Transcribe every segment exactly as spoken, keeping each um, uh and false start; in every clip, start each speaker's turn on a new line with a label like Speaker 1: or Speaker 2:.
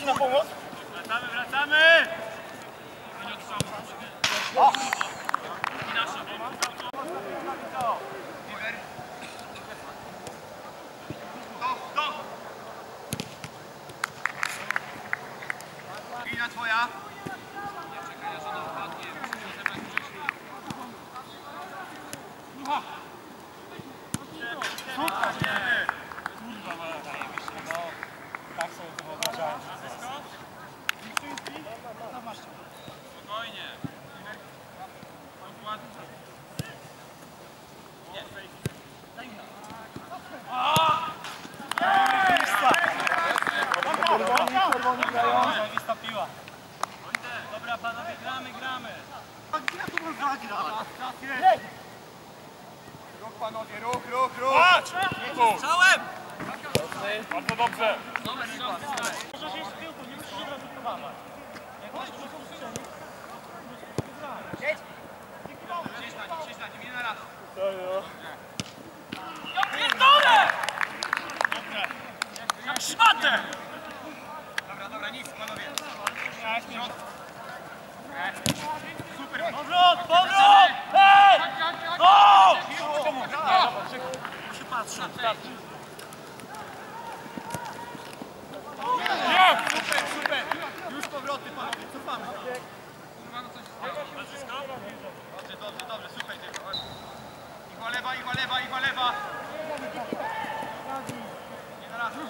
Speaker 1: ci na pomoc?
Speaker 2: Wracamy, wracamy! O! I nasza Lina twoja. Nie czekaj, aż ona wpadnie. Musimy rozebrać wcześniej.
Speaker 1: Super, nie! Kurwa, ma. No, tak sobie to wyobrażałem.
Speaker 2: Spokojnie. Dokładnie. Nie. Daj mi.
Speaker 1: Czerwoni, czerwoni grają. Zajebista piła.
Speaker 2: Dobra panowie, gramy, gramy.
Speaker 1: Ja tu mam zagrać.
Speaker 3: Ruch panowie, ruch, ruch, ruch!
Speaker 1: Patrz!
Speaker 2: Strzałem!
Speaker 1: Bardzo dobrze.
Speaker 2: Dobra, strzał, strzał.
Speaker 1: Możesz iść z piłką, nie musisz od razu podawać. Jak masz dużo strzeli,
Speaker 3: Siedź! Siedź na nim, siedź na nim, nie na raz.
Speaker 2: Ja pierdolę! Jak szmatę!
Speaker 3: Dobra, dobra, nic panowie.
Speaker 1: super. Powrót, powrót! Hej! O!
Speaker 2: Się patrzę.
Speaker 1: Nie!
Speaker 3: Super, super. Już powroty panowie, cofamy. Dobrze, dobrze, dobrze, super. Igła lewa, igła lewa, igła lewa. Nie na raz.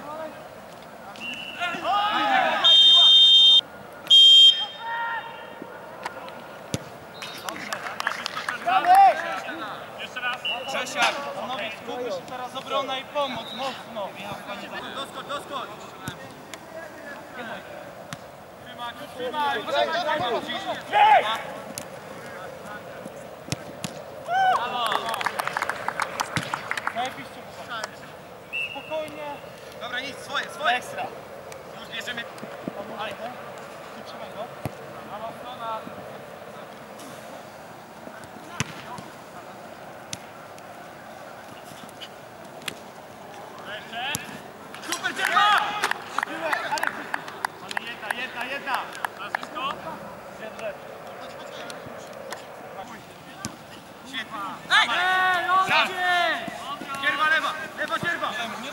Speaker 2: Jeszcze raz.
Speaker 3: Grzesiak.
Speaker 1: Panowie, skupi się teraz obrona i pomoc, mocno.
Speaker 3: Doskocz, doskocz.
Speaker 2: Trzymaj, trzymaj.
Speaker 1: Hej! Zajebiście chłopaki. Spokojnie.
Speaker 3: Dobra, nic, swoje, swoje.
Speaker 1: Ekstra.
Speaker 3: Już bierzemy.
Speaker 1: Ale ty trzymaj go.
Speaker 2: Mała strona.
Speaker 3: Super, dzierma!
Speaker 1: Jedna, jedna, jedna.
Speaker 2: Nazwisko?
Speaker 1: Dobrze.
Speaker 3: Świetnie.
Speaker 2: Ej! Ej,
Speaker 3: Za.
Speaker 2: odzie!
Speaker 3: Dzierma lewa, lewa dzierma.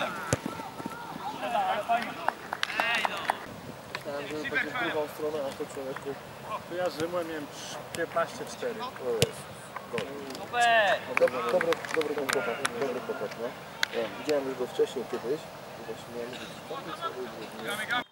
Speaker 1: Ale fajnie.
Speaker 2: Ej no.
Speaker 4: Myślałem, że będzie w drugą stronę, a to człowieku... Kojarzyłem, miałem piętnaście cztery. O jest.
Speaker 2: Super!
Speaker 4: Dobry, dobry, dobry ten chłopak, dobry chłopak, no. Ja widziałem już go wcześniej kiedyś. I właśnie miałem mówić, tam jest...
Speaker 3: Gramy, gramy.